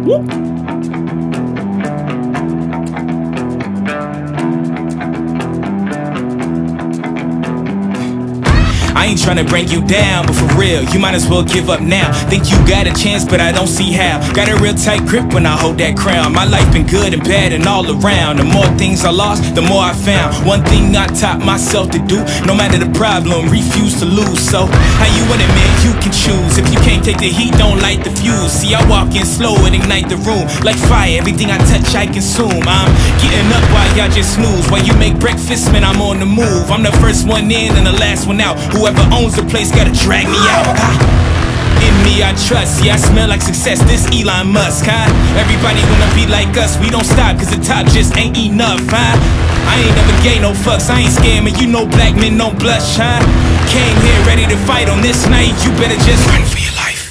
I ain't tryna bring you down, but for real, you might as well give up now. Think you got a chance, but I don't see how. Got a real tight grip when I hold that crown. My life been good and bad and all around. The more things I lost, the more I found. One thing I taught myself to do, no matter the problem, refuse to lose. So, how you want it, man? You can choose. If you can't take the heat, don't light the fuse. See, I walk in slow and ignite the room. Like fire, everything I touch, I consume. I'm getting up while y'all just snooze. While you make breakfast, man, I'm on the move. I'm the first one in and the last one out. Whoever owns the place gotta drag me out. In me I trust, yeah, I smell like success, this Elon Musk, huh? Everybody wanna be like us, we don't stop cause the top just ain't enough, huh? I ain't never gave no fucks, I ain't scared, man, you know black men don't blush, huh? Came here ready to fight on this night, you better just run for your life.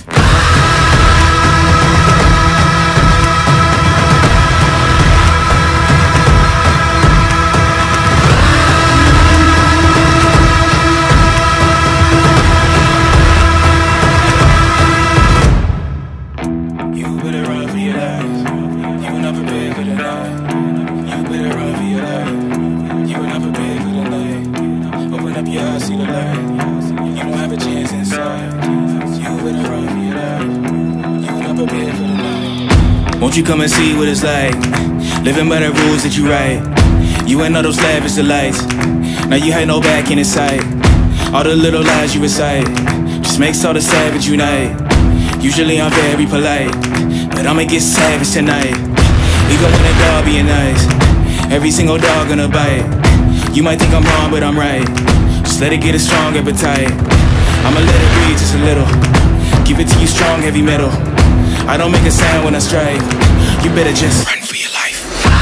Won't you come and see what it's like, living by the rules that you write. You ain't know those lavish delights, now you had no back in sight. All the little lies you recite, just makes all the savage unite. Usually I'm very polite, but I'ma get savage tonight. Even when a dog being nice, every single dog gonna bite. You might think I'm wrong, but I'm right. Just let it get a strong appetite. I'ma let it breathe just a little, give it to you strong, heavy metal. I don't make a sound when I strike, you better just run for your life.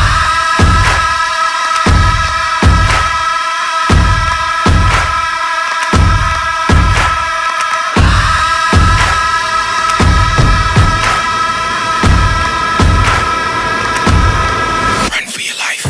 Run for your life.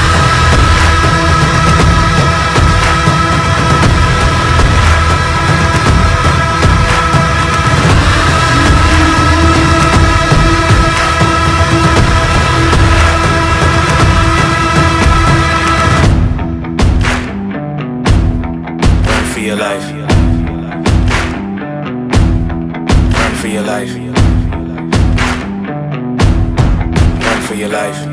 Your life. Run for your life. Run for your life.